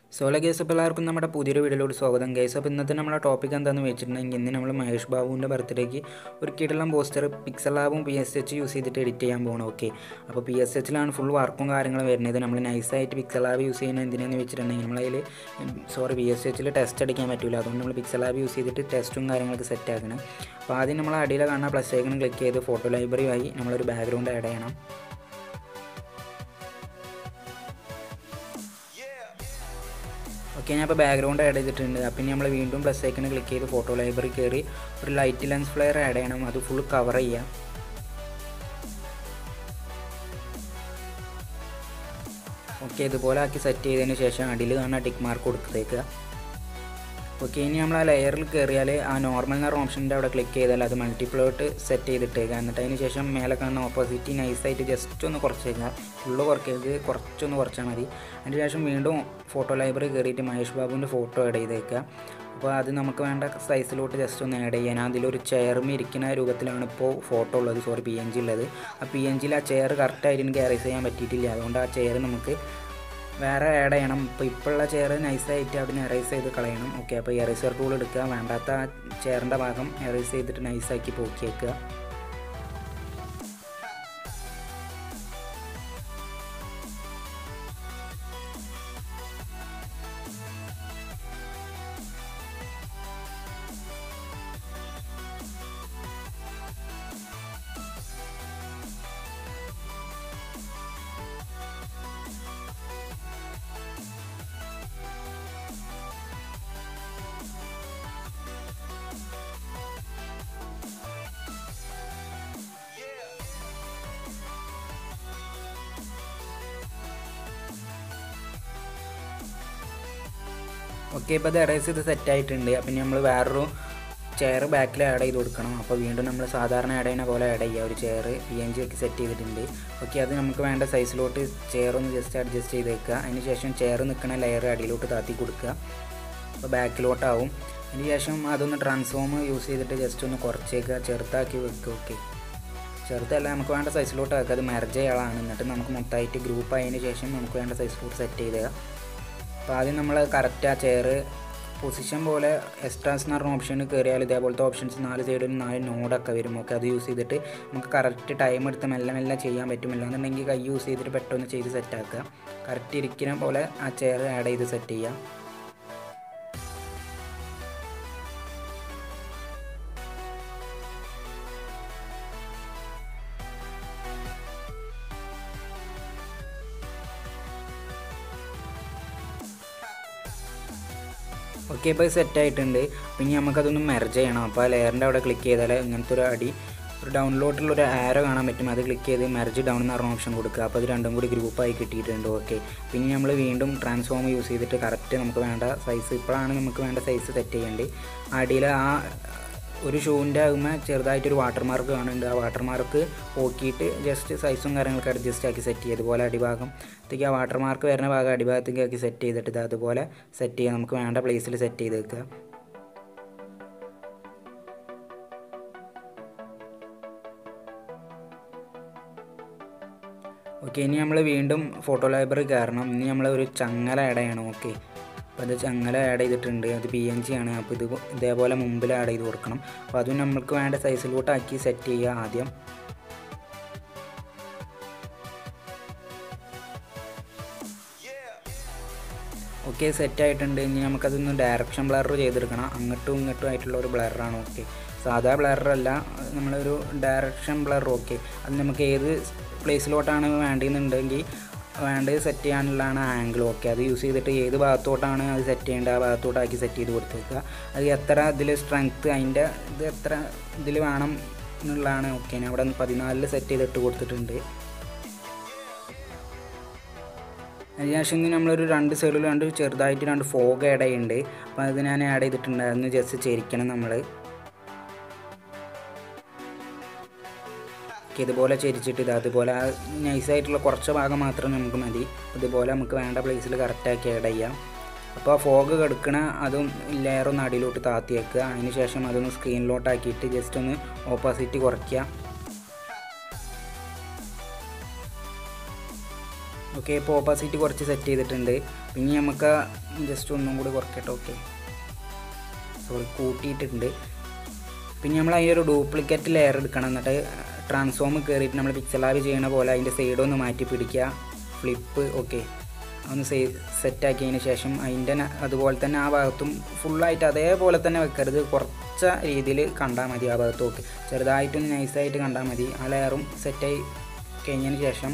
Solo guys അപ്പോൾ എല്ലാവർക്കും നമ്മുടെ പുതിയൊരു വീഡിയോയിലോട് സ്വാഗതം ഗേസ്. അപ്പോൾ ഇന്നത്തെ നമ്മുടെ ടോപ്പിക് എന്താണെന്ന് വെച്ചിട്ടുണ്ടെങ്കിൽ ഇന്ന് നമ്മൾ മഹേഷ് ബാബുവിൻ്റെ ബർത്ത്ഡേക്ക് ഒരു കിടിലം പോസ്റ്റർ പിക്സൽ ലാബും PSH യൂസ് ചെയ്തിട്ട് എഡിറ്റ് ചെയ്യാൻ പോകണം. ഓക്കെ, അപ്പോൾ PSHലാണ് ഫുൾ വർക്കും കാര്യങ്ങളും വരുന്നത്. നമ്മൾ നൈസായിട്ട് പിക്സൽ ലാബ് യൂസ് ചെയ്യുന്നത് എന്തിനാണെന്ന് വെച്ചിട്ടുണ്ടെങ്കിൽ നമ്മളതിൽ PSHൽ ടെസ്റ്റ് അടിക്കാൻ പറ്റില്ല. അതുകൊണ്ട് നമ്മൾ പിക്സൽ ലാബ് യൂസ് ചെയ്തിട്ട് ടെസ്റ്റും കാര്യങ്ങളൊക്കെ സെറ്റ് ആക്കണം. അപ്പോൾ ആദ്യം നമ്മൾ അടിയിൽ കാണുന്ന പ്ലസ് ഐക്കൺ ക്ലിക്ക് ചെയ്ത് ഫോട്ടോ ലൈബ്രറി ആയി നമ്മളൊരു ബാക്ക്ഗ്രൗണ്ട് ആഡ് ചെയ്യണം. ഓക്കെ, ഞാൻ ഇപ്പോൾ ബാക്ക്ഗ്രൗണ്ട് ആഡ് ചെയ്തിട്ടുണ്ട്. പിന്നെ നമ്മൾ വീണ്ടും പ്ലസ് ഐക്കൺ ക്ലിക്ക് ചെയ്ത് ഫോട്ടോ ലൈബ്രറി കയറി ഒരു ലൈറ്റ് ലെൻസ് ഫ്ലെയർ ആഡ് ചെയ്യണം. അത് ഫുൾ കവർ ചെയ്യാം. ഓക്കെ, ഇതുപോലെ ആക്കി സെറ്റ് ചെയ്തതിന് ശേഷം അടിയിൽ കാണുന്ന ടിക്ക് മാർക്ക് കൊടുത്തേക്കുക. ഓക്കെ, ഇനി നമ്മൾ ആ ലെയറിൽ കയറിയാൽ ആ നോർമൽ എന്ന ഓപ്ഷൻ്റെ അവിടെ ക്ലിക്ക് ചെയ്താൽ അത് മൾട്ടിപ്ലോട്ട് സെറ്റ് ചെയ്തിട്ടേക്കുക. എന്നിട്ട് അതിന് ശേഷം മേലെ കാണുന്ന ഓപ്പോസിറ്റ് നൈസായിട്ട് ജസ്റ്റ് ഒന്ന് കുറച്ചേക്കുക. ഫുള്ള് കുറയ്ക്കരുത്, കുറച്ചൊന്ന് കുറച്ചാൽ മതി. അതിന് ശേഷം വീണ്ടും ഫോട്ടോ ലൈബ്രറി കയറിയിട്ട് മഹേഷ് ബാബുവിൻ്റെ ഫോട്ടോ ആഡ് ചെയ്തേക്കുക. അപ്പോൾ അത് നമുക്ക് വേണ്ട സൈസിലോട്ട് ജസ്റ്റ് ഒന്ന് ആഡ് ചെയ്യാൻ. അതിലൊരു ചെയറും ഇരിക്കുന്ന രൂപത്തിലാണ് ഇപ്പോൾ ഫോട്ടോ ഉള്ളത്, PNG ഉള്ളത്. ആ PNGയിൽ ആ ചെയർ കറക്റ്റായിട്ട് എനിക്ക് എറേസ് ചെയ്യാൻ പറ്റിയിട്ടില്ല. അതുകൊണ്ട് ആ ചെയർ നമുക്ക് വേറെ ആഡ് ചെയ്യണം. ഇപ്പോഴുള്ള ചെയർ നൈസായിട്ട് അവിടെ എറേസ് ചെയ്ത് കളയണം. ഓക്കെ, അപ്പോൾ എറേസർ ടൂൾ എടുക്കുക. വേണ്ടാത്ത ചെയറിൻ്റെ ഭാഗം എറേസ് ചെയ്തിട്ട് നൈസാക്കി പോക്കി വയ്ക്കുക. ഓക്കെ, ഇപ്പോൾ അത് എറേസ് ചെയ്ത് സെറ്റായിട്ടുണ്ട്. അപ്പം നമ്മൾ വേറൊരു ചെയർ ബാക്കിൽ ആഡ് ചെയ്ത് കൊടുക്കണം. അപ്പോൾ വീണ്ടും നമ്മൾ സാധാരണ ആഡ് ചെയ്യുന്ന പോലെ ആഡ് ചെയ്യുക. ഒരു ചെയർ PNG ഒക്കെ സെറ്റ് ചെയ്തിട്ടുണ്ട്. ഓക്കെ, അത് നമുക്ക് വേണ്ട സൈസിലോട്ട് ചെയർ ഒന്ന് ജസ്റ്റ് അഡ്ജസ്റ്റ് ചെയ്ത് വെക്കുക. അതിന് ശേഷം ചെയർ നിൽക്കുന്ന ലെയർ അടിയിലോട്ട് താത്തി കൊടുക്കുക. അപ്പോൾ ബാക്കിലോട്ടാവും. അതിന് ശേഷം അതൊന്ന് ട്രാൻസ്ഫോം യൂസ് ചെയ്തിട്ട് ജസ്റ്റ് ഒന്ന് കുറച്ചേക്കുക, ചെറുതാക്കി വെക്കുക. ഓക്കെ, ചെറുതല്ല, നമുക്ക് വേണ്ട സൈസിലോട്ട് ആക്കുക. അത് മെർജ് ചെയ്യാളാണ്. എന്നിട്ട് നമുക്ക് മൊത്തമായിട്ട് ഗ്രൂപ്പ് ആയതിന് ശേഷം നമുക്ക് വേണ്ട സൈസിലോട്ട് സെറ്റ് ചെയ്തുക. അപ്പോൾ ആദ്യം നമ്മൾ കറക്റ്റ് ആ ചെയർ പൊസിഷൻ പോലെ എക്സ്ട്രാസ് എന്ന് പറഞ്ഞ ഓപ്ഷന് കയറിയാൽ ഇതേപോലത്തെ ഓപ്ഷൻസ് 4 സൈഡിലും 4 നോഡൊക്കെ വരും. ഓക്കെ, അത് യൂസ് ചെയ്തിട്ട് നമുക്ക് കറക്റ്റ് ടൈം എടുത്ത് മെല്ലെ മെല്ലെ ചെയ്യാൻ പറ്റുമില്ല എന്നുണ്ടെങ്കിൽ കൈ യൂസ് ചെയ്തിട്ട് പെട്ടെന്ന് ചെയ്ത് സെറ്റാക്കുക. കറക്റ്റ് ഇരിക്കുന്ന പോലെ ആ ചെയർ ആഡ് ചെയ്ത് സെറ്റ് ചെയ്യാം. ഓക്കെ, ഇപ്പോൾ സെറ്റായിട്ടുണ്ട്. പിന്നെ നമുക്കതൊന്ന് മെർജ് ചെയ്യണം. അപ്പോൾ ആ ലെയറിൻ്റെ അവിടെ ക്ലിക്ക് ചെയ്താൽ ഇങ്ങനത്തെ ഒരു ഡൗൺലോഡിലുള്ളൊരു ആരോ കാണാൻ പറ്റും. അത് ക്ലിക്ക് ചെയ്ത് മെർജ് ഡൗൺ എന്ന് പറഞ്ഞ ഓപ്ഷൻ കൊടുക്കുക. അപ്പോൾ അത് രണ്ടും കൂടി ഗ്രൂപ്പായി കിട്ടിയിട്ടുണ്ട്. ഓക്കെ, പിന്നെ നമ്മൾ വീണ്ടും ട്രാൻസ്ഫോം യൂസ് ചെയ്തിട്ട് കറക്റ്റ് നമുക്ക് വേണ്ട സൈസ്, ഇപ്പോഴാണ് നമുക്ക് വേണ്ട സൈസ് സെറ്റ് ചെയ്യേണ്ടത്. അടിയിൽ ആ ഒരു ഷൂവിൻ്റെ ആകുമ്പോൾ ചെറുതായിട്ടൊരു വാട്ടർമാർക്ക് കാണുന്നുണ്ട്. ആ വാട്ടർമാർക്ക് പോക്കിയിട്ട് ജസ്റ്റ് സൈസും കാര്യങ്ങളൊക്കെ അഡ്ജസ്റ്റ് ആക്കി സെറ്റ് ചെയ്യുക. അതുപോലെ അടിഭാഗത്തേക്ക് ആ വാട്ടർമാർക്ക് വരുന്ന ഭാഗം അടിഭാഗത്തേക്ക് ആക്കി സെറ്റ് ചെയ്തിട്ട് ഇത് അതുപോലെ സെറ്റ് ചെയ്യുക. നമുക്ക് വേണ്ട പ്ലേസിൽ സെറ്റ് ചെയ്ത് വെക്കുക. ഓക്കെ, ഇനി നമ്മൾ വീണ്ടും ഫോട്ടോ ലൈബ്രറി കയറണം. ഇനി നമ്മൾ ഒരു ചങ്ങല ആഡ് ചെയ്യണം. ഓക്കെ, അപ്പോൾ അത് ചങ്ങല ആഡ് ചെയ്തിട്ടുണ്ട്. അത് PNG ആണ്. അപ്പോൾ ഇതേപോലെ മുമ്പിൽ ആഡ് ചെയ്ത് കൊടുക്കണം. അപ്പോൾ അതും നമുക്ക് വേണ്ട സൈസിലോട്ടാക്കി സെറ്റ് ചെയ്യുക ആദ്യം. ഓക്കെ, സെറ്റായിട്ടുണ്ട്. ഇനി നമുക്കതൊന്ന് ഡയറക്ഷൻ ബ്ലർ ചെയ്തെടുക്കണം. അങ്ങോട്ടും ഇങ്ങോട്ടും ആയിട്ടുള്ള ഒരു ബ്ലറാണ്. ഓക്കെ, സാധാ ബ്ലറല്ല, നമ്മളൊരു ഡയറക്ഷൻ ബ്ലർ. ഓക്കെ, അത് നമുക്ക് ഏത് പ്ലേസിലോട്ടാണ് വേണ്ടതെന്നുണ്ടെങ്കിൽ വേണ്ടത് സെറ്റ് ചെയ്യാനുള്ളതാണ് ആംഗിൾ. ഓക്കെ, അത് യൂസ് ചെയ്തിട്ട് ഏത് ഭാഗത്തോട്ടാണ് അത് സെറ്റ് ചെയ്യേണ്ടത് ആ ഭാഗത്തോട്ടാക്കി സെറ്റ് ചെയ്ത് കൊടുത്തേക്കുക. അത് എത്ര ഇതിൽ സ്ട്രെങ്ത്ത്, അതിൻ്റെ ഇത് എത്ര ഇതിൽ വേണം എന്നുള്ളതാണ്. ഓക്കെ, ഞാൻ അവിടെ 14 സെറ്റ് ചെയ്തിട്ട് കൊടുത്തിട്ടുണ്ട്. അതിനുശേഷം നമ്മളൊരു 2 സൈഡിൽ ചെറുതായിട്ട് 2 ഫോഗ് ആഡ് ചെയ്യുന്നുണ്ട്. അപ്പോൾ അത് ഞാൻ ആഡ് ചെയ്തിട്ടുണ്ടായിരുന്നു. ജസ്റ്റ് ചെരിക്കണം നമ്മൾ. ഇതുപോലെ ചെരിച്ചിട്ട് അതുപോലെ നൈസായിട്ടുള്ള കുറച്ച് ഭാഗം മാത്രം നമുക്ക് മതി. ഇതുപോലെ നമുക്ക് വേണ്ട പ്ലേസിൽ കറക്റ്റാക്കി ആഡ് ചെയ്യാം. അപ്പോൾ ആ ഫോഗ് കിടക്കണ അതും ലെയറൊന്ന് അടിയിലോട്ട് താത്തി വെക്കുക. അതിന് ശേഷം അതൊന്ന് സ്ക്രീനിലോട്ടാക്കിയിട്ട് ജസ്റ്റ് ഒന്ന് ഓപ്പോസിറ്റ് കുറയ്ക്കുക. ഓക്കെ, ഇപ്പോൾ ഓപ്പോസിറ്റ് കുറച്ച് സെറ്റ് ചെയ്തിട്ടുണ്ട്. പിന്നെ നമുക്ക് ജസ്റ്റ് ഒന്നും കൂടി കുറയ്ക്കട്ടെ. ഓക്കെ, സോറി, കൂട്ടിയിട്ടുണ്ട്. പിന്നെ നമ്മൾ അതിനൊരു ഡ്യൂപ്ലിക്കേറ്റ് ലെയർ എടുക്കണം. എന്നിട്ട് ട്രാൻസ്ഫോം കയറിയിട്ട് നമ്മൾ പിക്സൽ ലാബ് ചെയ്യണ പോലെ അതിൻ്റെ സൈഡൊന്ന് മാറ്റി പിടിക്കുക, ഫ്ലിപ്പ്. ഓക്കെ, ഒന്ന് സെറ്റാക്കിയതിന് ശേഷം അതിൻ്റെ അതുപോലെ തന്നെ ആ ഭാഗത്തും ഫുള്ളായിട്ട് അതേപോലെ തന്നെ വെക്കരുത്, കുറച്ച രീതിയിൽ കണ്ടാൽ മതി. ആ ഭാഗത്തും ഓക്കെ, ചെറുതായിട്ടൊന്ന് നൈസായിട്ട് കണ്ടാൽ മതി. ആ ലെയറും സെറ്റായി കഴിഞ്ഞതിന് ശേഷം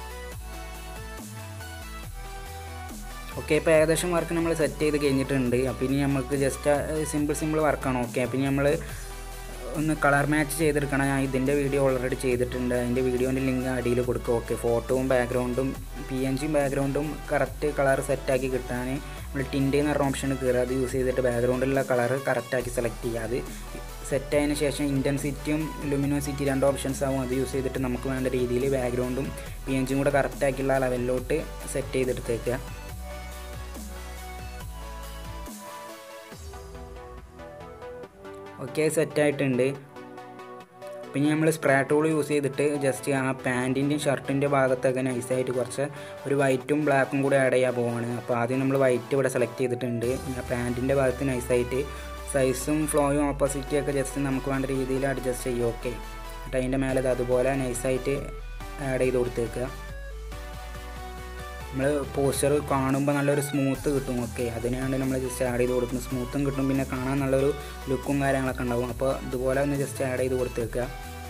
ഓക്കെ, ഇപ്പോൾ ഏകദേശം വർക്ക് നമ്മൾ സെറ്റ് ചെയ്ത് കഴിഞ്ഞിട്ടുണ്ട്. അപ്പോൾ ഇനി നമുക്ക് ജസ്റ്റ് സിമ്പിൾ വർക്കാണ്. ഓക്കെ, പിന്നെ നമ്മൾ ഒന്ന് കളർ മാച്ച് ചെയ്തെടുക്കണം. ഞാൻ ഇതിൻ്റെ വീഡിയോ ഓൾറെഡി ചെയ്തിട്ടുണ്ട്, അതിൻ്റെ വീഡിയോൻ്റെ ലിങ്ക് അടിയിൽ കൊടുക്കുക. ഓക്കെ, ഫോട്ടോവും ബാക്ക്ഗ്രൗണ്ടും PNGയും ബാക്ക്ഗ്രൗണ്ടും കറക്റ്റ് കളർ സെറ്റാക്കി കിട്ടാൻ നമ്മൾ ടിൻറ്റ് എന്ന് പറഞ്ഞ ഓപ്ഷൻ കയറുക. അത് യൂസ് ചെയ്തിട്ട് ബാക്ക്ഗ്രൗണ്ടിലുള്ള കളർ കറക്റ്റാക്കി സെലക്ട് ചെയ്യുക. അത് സെറ്റ് ആയതിനു ശേഷം ഇൻറ്റൻസിറ്റിയും ലുമിനോസിറ്റി 2 ഓപ്ഷൻസ് ആവും. അത് യൂസ് ചെയ്തിട്ട് നമുക്ക് വേണ്ട രീതിയിൽ ബാക്ക്ഗ്രൗണ്ടും PNGയും കൂടെ കറക്റ്റാക്കിയുള്ള ലെവലിലോട്ട് സെറ്റ് ചെയ്തെടുത്തേക്കുക. ഓക്കെ, സെറ്റായിട്ടുണ്ട്. പിന്നെ നമ്മൾ സ്പ്രേ ടൂൾ യൂസ് ചെയ്തിട്ട് ജസ്റ്റ് ആ പാൻറ്റിൻ്റെയും ഷർട്ടിൻ്റെ ഭാഗത്തൊക്കെ നൈസായിട്ട് കുറച്ച് ഒരു വൈറ്റും ബ്ലാക്കും കൂടി ആഡ് ചെയ്യാൻ പോവാണ്. അപ്പോൾ ആദ്യം നമ്മൾ വൈറ്റ് ഇവിടെ സെലക്ട് ചെയ്തിട്ടുണ്ട്. പാൻറ്റിൻ്റെ ഭാഗത്ത് നൈസായിട്ട് സൈസും ഫ്ലോയും ഓപ്പോസിറ്റും ഒക്കെ ജസ്റ്റ് നമുക്ക് വേണ്ട രീതിയിൽ അഡ്ജസ്റ്റ് ചെയ്യും. ഓക്കെ, എന്നിട്ട് അതിൻ്റെ മേലെ അതുപോലെ നൈസായിട്ട് ആഡ് ചെയ്ത് കൊടുത്തേക്കുക. നമ്മൾ പോസ്റ്റർ കാണുമ്പോൾ നല്ലൊരു സ്മൂത്ത് കിട്ടും. ഓക്കെ, അതിനാണ് നമ്മൾ ജസ്റ്റ് ആഡ് ചെയ്ത് കൊടുക്കുന്നത്. സ്മൂത്തും കിട്ടും, പിന്നെ കാണാൻ നല്ലൊരു ലുക്കും കാര്യങ്ങളൊക്കെ ഉണ്ടാവും. അപ്പോൾ ഇതുപോലെ ഒന്ന് ജസ്റ്റ് ആഡ് ചെയ്ത് കൊടുത്തേക്കുക.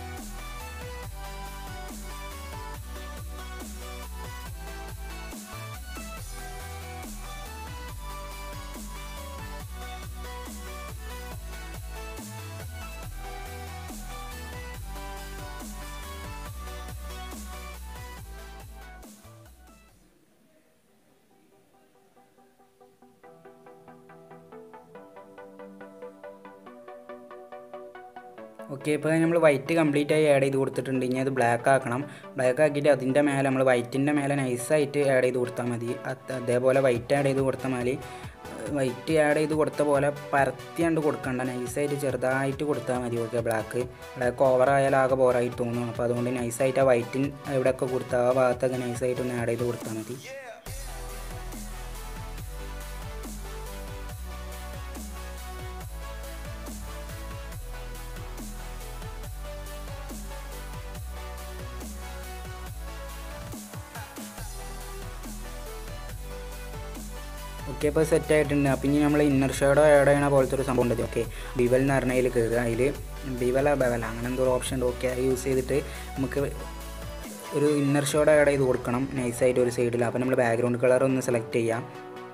ഓക്കെ, ഇപ്പോൾ നമ്മൾ വൈറ്റ് കംപ്ലീറ്റ് ആയി ആഡ് ചെയ്ത് കൊടുത്തിട്ടുണ്ട്. ഇനി അത് ബ്ലാക്ക് ആക്കണം. ബ്ലാക്ക് ആക്കിയിട്ട് അതിൻ്റെ മേലെ നമ്മൾ വൈറ്റിൻ്റെ മേലെ നൈസായിട്ട് ആഡ് ചെയ്ത് കൊടുത്താൽ മതി. അതേപോലെ വൈറ്റ് ആഡ് ചെയ്ത് കൊടുത്താൽ മതി. വൈറ്റ് ആഡ് ചെയ്ത് കൊടുത്ത പോലെ പരത്തിയാണ്ട് കൊടുക്കണ്ട, നൈസായിട്ട് ചെറുതായിട്ട് കൊടുത്താൽ മതി. ഓക്കെ, ബ്ലാക്ക് ഓവറായാൽ ആകെ ബോറായിട്ട് തോന്നും. അപ്പോൾ അതുകൊണ്ട് നൈസായിട്ട് ആ വൈറ്റിൻ എവിടെയൊക്കെ കൊടുത്താൽ ആ ഭാഗത്തൊക്കെ നൈസായിട്ടൊന്ന് ആഡ് ചെയ്ത് കൊടുത്താൽ മതി. ഓക്കെ, ഇപ്പോൾ സെറ്റ് ആയിട്ടുണ്ട്. അപ്പം ഇനി നമ്മൾ ഇന്നർ ഷേഡോ ആഡ് ചെയ്യണ പോലത്തെ ഒരു സംഭവം ഉണ്ട്. ഓക്കെ, ബിവൽ എന്ന് പറഞ്ഞതിൽ കയറുക. അതിൽ ബിവല അങ്ങനെ എന്തോ ഓപ്ഷൻ ഉണ്ട്. ഓക്കെ, അത് യൂസ് ചെയ്തിട്ട് നമുക്ക് ഒരു ഇന്നർ ഷേഡോ ആഡ് ചെയ്ത് കൊടുക്കണം നൈസായിട്ട് ഒരു സൈഡിൽ. അപ്പോൾ നമ്മൾ ബാക്ക്ഗ്രൗണ്ട് കളർ ഒന്ന് സെലക്ട് ചെയ്യാം.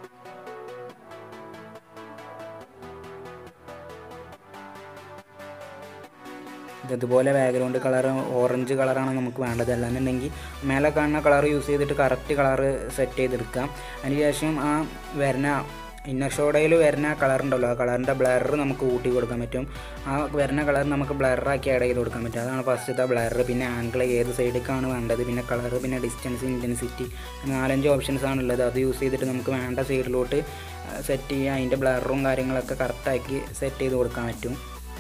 ഇതുപോലെ ബാക്ക്ഗ്രൗണ്ട് കളർ ഓറഞ്ച് കളറാണ് നമുക്ക് വേണ്ടത്. അല്ലാന്നുണ്ടെങ്കിൽ മേലെ കാണുന്ന കളർ യൂസ് ചെയ്തിട്ട് കറക്റ്റ് കളർ സെറ്റ് ചെയ്തെടുക്കാം. അതിനുശേഷം ആ വരുന്ന ഇന്നർ ഷോഡയിൽ വരുന്ന കളർ ഉണ്ടല്ലോ, ആ കളറിൻ്റെ ബ്ലർ നമുക്ക് കൂട്ടി കൊടുക്കാൻ പറ്റും. ആ വരുന്ന കളർ നമുക്ക് ബ്ലറാക്കി ആഡ് ചെയ്ത് കൊടുക്കാൻ പറ്റും. അതാണ് ഫസ്റ്റത്തെ ബ്ലർ. പിന്നെ ആംഗിൾ ഏത് സൈഡിലേക്കാണ് വേണ്ടത്, പിന്നെ കളർ, പിന്നെ ഡിസ്റ്റൻസ്, ഇൻറ്റൻസിറ്റി, 4-5 ഓപ്ഷൻസ് ആണുള്ളത്. അത് യൂസ് ചെയ്തിട്ട് നമുക്ക് വേണ്ട സൈഡിലോട്ട് സെറ്റ് ചെയ്യുക. അതിൻ്റെ ബ്ലറും കാര്യങ്ങളൊക്കെ കറക്റ്റാക്കി സെറ്റ് ചെയ്ത് കൊടുക്കാൻ പറ്റും.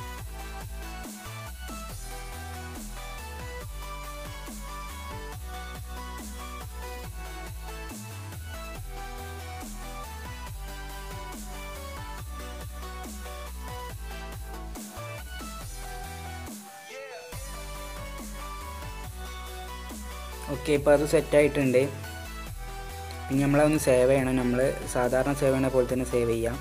ഓക്കെ, ഇപ്പോൾ അത് സെറ്റായിട്ടുണ്ട്. പിന്നെ നമ്മളതൊന്ന് സേവ് ചെയ്യണം. നമ്മൾ സാധാരണ സേവ് ചെയ്യണ പോലെ തന്നെ സേവ് ചെയ്യാം.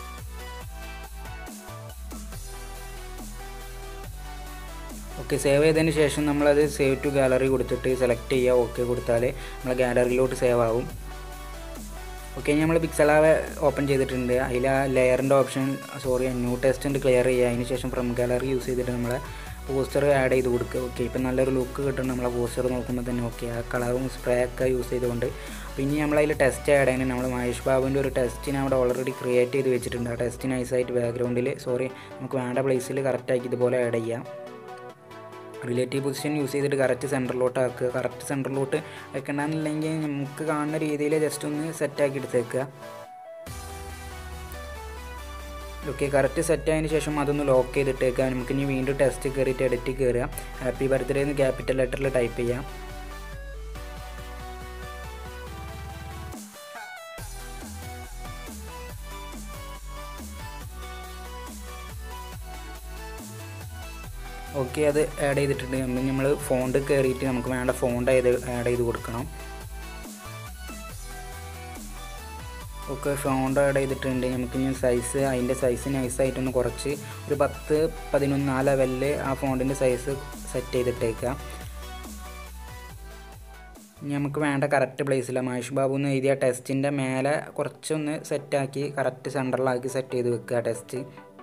ഓക്കെ, സേവ് ചെയ്തതിന് ശേഷം നമ്മളത് സേവ് ടു ഗാലറി കൊടുത്തിട്ട് സെലക്ട് ചെയ്യുക. ഓക്കെ കൊടുത്താൽ നമ്മളെ ഗാലറിയിലോട്ട് സേവ് ആവും. ഓക്കെ, നമ്മൾ പിക്സൽ ലാബ് ഓപ്പൺ ചെയ്തിട്ടുണ്ട്. അതിൽ ആ ലെയറിൻ്റെ ഓപ്ഷൻ ന്യൂ ടെസ്റ്റ് ക്ലിയർ ചെയ്യുക. അതിന് ശേഷം ഫ്രം ഗാലറി യൂസ് ചെയ്തിട്ട് നമ്മളെ പോസ്റ്റർ ആഡ് ചെയ്ത് കൊടുക്കുക. ഓക്കെ, ഇപ്പം നല്ലൊരു ലുക്ക് കിട്ടും നമ്മളെ പോസ്റ്റർ നോക്കുമ്പോൾ തന്നെ. ഓക്കെ, ആ കളറും സ്പ്രേ ഒക്കെ യൂസ് ചെയ്തുകൊണ്ട്. പിന്നെ നമ്മളതിൽ ടെസ്റ്റ് ആഡ് ചെയ്യാൻ നമ്മൾ മഹേഷ് ബാബുവിൻ്റെ ഒരു ടെസ്റ്റിനെ അവിടെ ഓൾറെഡി ക്രിയേറ്റ് ചെയ്ത് വെച്ചിട്ടുണ്ട്. ആ ടെസ്റ്റ് നൈസായിട്ട് ബാക്ക്ഗ്രൗണ്ടിൽ നമുക്ക് വേണ്ട പ്ലേസിൽ കറക്റ്റാക്കി ഇതുപോലെ ആഡ് ചെയ്യാം. റിലേറ്റീവ് പൊസിഷൻ യൂസ് ചെയ്തിട്ട് കറക്റ്റ് സെൻറ്ററിലോട്ട് ആക്കുക. കറക്റ്റ് സെൻറ്ററിലോട്ട് വെക്കണമെന്നില്ലെങ്കിൽ നമുക്ക് കാണുന്ന രീതിയിൽ ജസ്റ്റ് ഒന്ന് സെറ്റാക്കി എടുത്തേക്കുക. ഓക്കെ, കറക്റ്റ് സെറ്റ് ആയതിന് ശേഷം അതൊന്ന് ലോക്ക് ചെയ്തിട്ടേക്കുക. നമുക്ക് ഇനി വീണ്ടും ടെസ്റ്റ് കയറിയിട്ട് എഡിറ്റ് കയറുക. ഹാപ്പി ബർത്ത്ഡേ എന്ന് ക്യാപിറ്റൽ ലെറ്ററിൽ ടൈപ്പ് ചെയ്യാം. ഓക്കെ, അത് ആഡ് ചെയ്തിട്ടുണ്ട്. നമ്മൾ ഫോണ്ട് കയറിയിട്ട് നമുക്ക് വേണ്ട ഫോണ്ട് ആഡ് ചെയ്ത് കൊടുക്കണം. ഒക്കെ ഫോണ്ട് ആഡ് ചെയ്തിട്ടുണ്ട്. നമുക്കിനി സൈസ്, അതിൻ്റെ സൈസ് നൈസായിട്ടൊന്ന് കുറച്ച് ഒരു 10-11 ആ ലെവലിൽ ആ ഫോണ്ടിൻ്റെ സൈസ് സെറ്റ് ചെയ്തിട്ടേക്കാം. ഇനി നമുക്ക് വേണ്ട കറക്റ്റ് പ്ലേസിൽ മഹേഷ് ബാബു എന്ന് എഴുതിയ ടെസ്റ്റിൻ്റെ മേലെ കുറച്ചൊന്ന് സെറ്റാക്കി കറക്റ്റ് സെൻറ്ററിലാക്കി സെറ്റ് ചെയ്ത് വെക്കുക ടെസ്റ്റ്.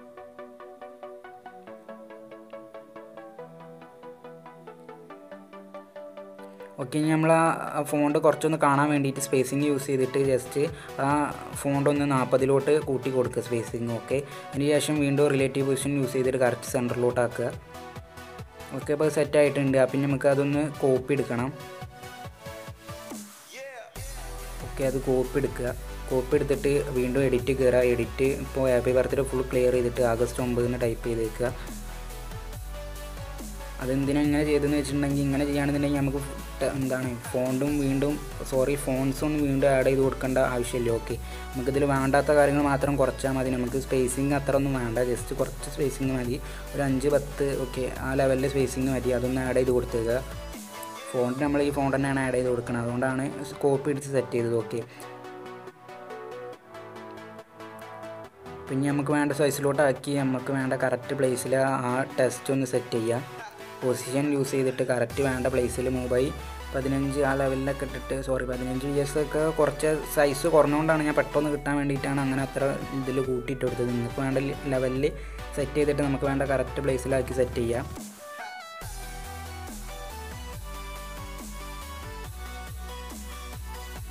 ഓക്കെ, ഇനി നമ്മൾ ആ ഫോണ്ട് കുറച്ചൊന്ന് കാണാൻ വേണ്ടിയിട്ട് സ്പേസിങ് യൂസ് ചെയ്തിട്ട് ജസ്റ്റ് ആ ഫോണ്ട് ഒന്ന് 40 കൂട്ടി കൊടുക്കുക സ്പേസിങ്. ഓക്കെ, അതിന് ശേഷം വീണ്ടും റിലേറ്റീവ് പൊസിഷൻ യൂസ് ചെയ്തിട്ട് കറക്റ്റ് സെൻറ്ററിലോട്ടാക്കുക. ഓക്കെ, അപ്പോൾ സെറ്റ് ആയിട്ടുണ്ട്. അപ്പം നമുക്ക് അതൊന്ന് കോപ്പി എടുക്കണം. ഓക്കെ, അത് കോപ്പി എടുക്കുക. കോപ്പി എടുത്തിട്ട് വീണ്ടും എഡിറ്റ് കയറുക. എഡിറ്റ് ഇപ്പോൾ ഹാപ്പി ബർത്ത്ഡേ ഫുൾ ക്ലിയർ ചെയ്തിട്ട് August 9 ടൈപ്പ് ചെയ്ത് വെക്കുക. അതെന്തിനാ ഇങ്ങനെ ചെയ്തതെന്ന് വെച്ചിട്ടുണ്ടെങ്കിൽ, ഇങ്ങനെ ചെയ്യുകയാണെന്നുണ്ടെങ്കിൽ നമുക്ക് ഫോൺസൊന്നും വീണ്ടും ആഡ് ചെയ്ത് കൊടുക്കേണ്ട ആവശ്യമില്ല. ഓക്കെ, നമുക്കിതിൽ വേണ്ടാത്ത കാര്യങ്ങൾ മാത്രം കുറച്ചാൽ മതി. നമുക്ക് സ്പേസിങ് അത്ര ഒന്നും വേണ്ട, ജസ്റ്റ് കുറച്ച് സ്പേസിങ് മതി, ഒരു 5-10 ഓക്കെ ആ ലെവലിൽ സ്പേസിങ് മതി. അതൊന്ന് ആഡ് ചെയ്ത് കൊടുത്തേക്കുക. ഫോണ്ട് നമ്മൾ ഈ ഫോണ്ട് തന്നെയാണ് ആഡ് ചെയ്ത് കൊടുക്കുന്നത്, അതുകൊണ്ടാണ് കോപ്പി അടിച്ച് സെറ്റ് ചെയ്തത്. ഓക്കെ, പിന്നെ നമുക്ക് വേണ്ട സൈസിലോട്ടാക്കി നമുക്ക് വേണ്ട കറക്റ്റ് പ്ലേസിൽ ആ ടെസ്റ്റ് ഒന്ന് സെറ്റ് ചെയ്യുക. പൊസിഷൻ യൂസ് ചെയ്തിട്ട് കറക്റ്റ് വേണ്ട പ്ലേസിൽ 3/15 ആ ലെവലിലൊക്കെ ഇട്ടിട്ട് 15 ഇയേഴ്സൊക്കെ കുറച്ച് സൈസ് കുറഞ്ഞുകൊണ്ടാണ് ഞാൻ പെട്ടെന്ന് കിട്ടാൻ വേണ്ടിയിട്ടാണ് അങ്ങനെ അത്ര ഇതിൽ കൂട്ടിയിട്ട് കൊടുത്തത്. നിങ്ങൾക്ക് വേണ്ട ലെവലിൽ സെറ്റ് ചെയ്തിട്ട് നമുക്ക് വേണ്ട കറക്റ്റ് പ്ലേസിലാക്കി സെറ്റ് ചെയ്യാം.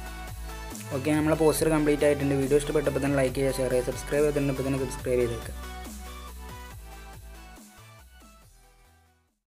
ഓക്കെ, നമ്മളെ പോസ്റ്റർ കംപ്ലീറ്റ് ആയിട്ടുണ്ട്. വീഡിയോ ഇഷ്ടപ്പെട്ടപ്പോൾ തന്നെ ലൈക്ക് ചെയ്യുക, ഷെയർ ചെയ്യുക, സബ്സ്ക്രൈബ് ചെയ്തിട്ടുണ്ട് ഇപ്പോൾ തന്നെ സബ്സ്ക്രൈബ് ചെയ്തേക്കുക.